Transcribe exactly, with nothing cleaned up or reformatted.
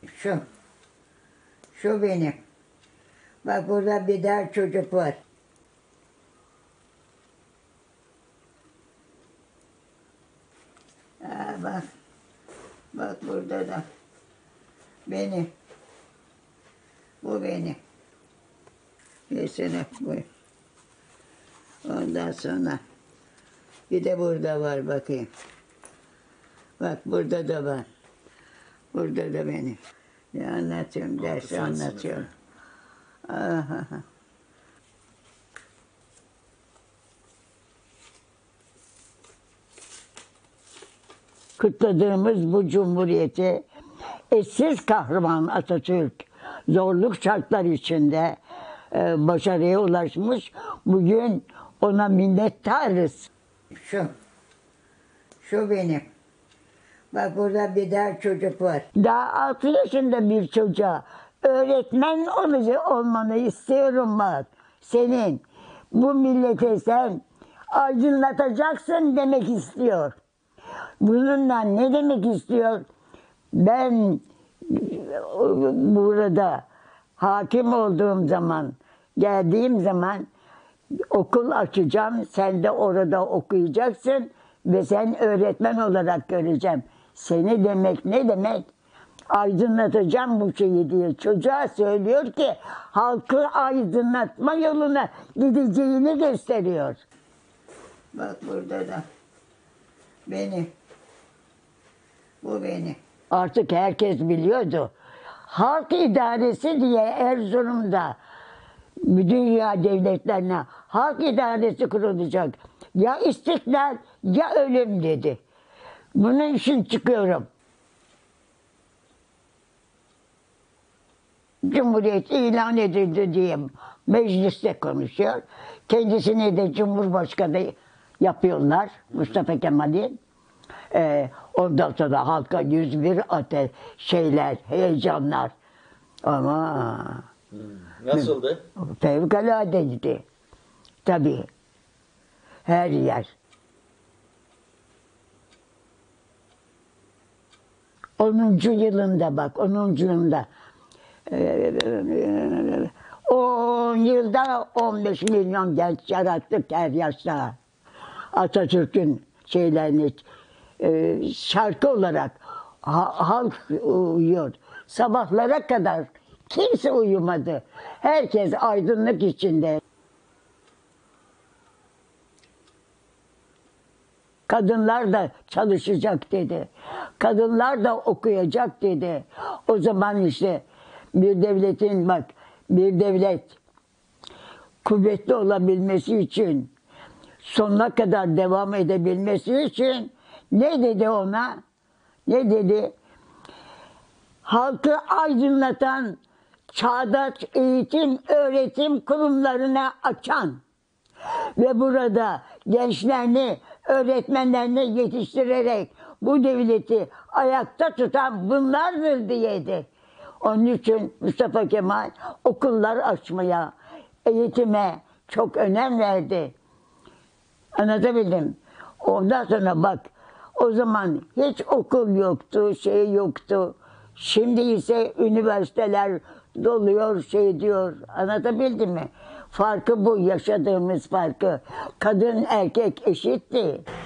Şu. Şu benim. Bak burada bir daha çocuk var. Ha, bak. Bak burada da. Benim. Bu benim. Mesela bu. Ondan sonra bir de burada var bakayım. Bak burada da var. Burada da benim. Ne anlatıyorum, ders anlatıyorum. Aha. Kutladığımız bu cumhuriyeti eşsiz kahraman Atatürk zorluk şartlar içinde e, başarıya ulaşmış. Bugün ona minnettarız. Şu. Şu benim. Bak burada bir daha çocuk var. Daha altı yaşında bir çocuğa öğretmen olacak olmanı istiyorum bak. Senin bu millete sen aydınlatacaksın demek istiyor. Bununla ne demek istiyor? Ben burada hakim olduğum zaman, geldiğim zaman okul açacağım. Sen de orada okuyacaksın ve sen öğretmen olarak göreceğim. Seni demek ne demek? Aydınlatacağım bu şeyi diye çocuğa söylüyor ki halkı aydınlatma yoluna gideceğini gösteriyor. Bak burada da benim. Bu benim. Artık herkes biliyordu. Halk idaresi diye Erzurum'da dünya devletlerine halk idaresi kurulacak. Ya istiklal ya ölüm dedi. Bunun için çıkıyorum. Cumhuriyet ilan edildi diye mecliste konuşuyor. Kendisini de Cumhurbaşkanı yapıyorlar Mustafa Kemal'in. Ee, ondan sonra halka yüz bir ateş şeyler, heyecanlar. Ama hmm. Nasıldı? Fevkaladeydi. Tabii. Her yer. onuncu yılında bak, onuncu yılında on yılda on beş milyon genç yarattık her yaşta. Atatürk'ün şeylerini şarkı olarak halk uyuyor. Sabahlara kadar kimse uyumadı. Herkes aydınlık içinde. Kadınlar da çalışacak dedi. Kadınlar da okuyacak dedi. O zaman işte bir devletin bak bir devlet kuvvetli olabilmesi için sonuna kadar devam edebilmesi için ne dedi ona? Ne dedi? Halkı aydınlatan çağdaş eğitim, öğretim kurumlarına açan ve burada gençlerini, öğretmenlerini yetiştirerek bu devleti ayakta tutan bunlardır diyedi. Onun için Mustafa Kemal okullar açmaya, eğitime çok önem verdi. Anlatabildim. Ondan sonra bak, o zaman hiç okul yoktu, şey yoktu. Şimdi ise üniversiteler doluyor, şey diyor. Anlatabildim mi? Farkı bu, yaşadığımız farkı. Kadın erkek eşitti.